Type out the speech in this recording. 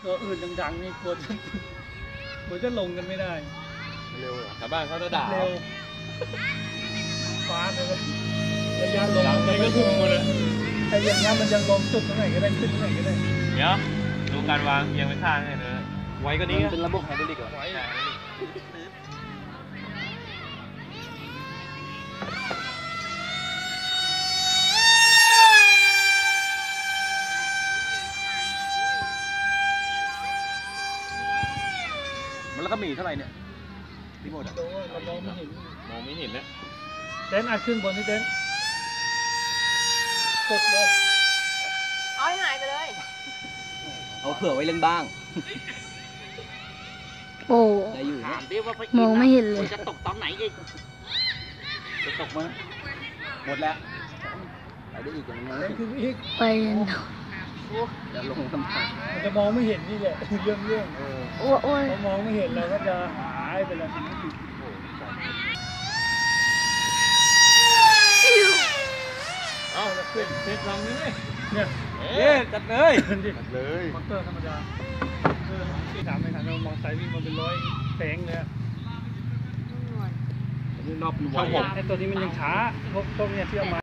ตัวอื่นดังๆนี่กลัวจะลงกันไม่ได้เร็วเหรอชาวบ้านเขาจะด่าเร็วฟ้าเลยระยะลงมันก็พุ่งหมดเลยแต่อย่างเงี้ยมันยังลงสุดตรงไหนก็ได้ขึ้นตรงไหนก็ได้เดี๋ยวดูการวางยังไปข้างให้เลยไว้ก็นี้เป็นระบบไฮดรอลิกเหรอไว้แล้วก็มีเท่าไหร่เนี่ยรีโมทอ่ะมองไม่เห็นนะเต้นอัดขึ้นบนนี่เต้นกดเลยอ้อยหายไปเลยเอาเผื่อไว้เล่นบ้างโอ้มองไม่เห็นเลยจะตกตอนไหนอีกจะตกมั้ยหมดแล้วไปได้อีกอย่างนึงเล่นขึ้นอีกไปจะลงทำผ่านมันจะมองไม่เห็นนี่แหละเรื่องโอ้ยพอมองไม่เห็นเราก็จะหายไปเลยเอาแล้วขึ้นเซตลองนี่เนี่ยจัดเลยมอเตอร์ธรรมดาที่ถามไม่ทันเรามองสายวิ่งมาเป็น100แสงเลยรอบหน่วยไอ้ตัวนี้มันยังช้าพวกเนี้ยที่เอามา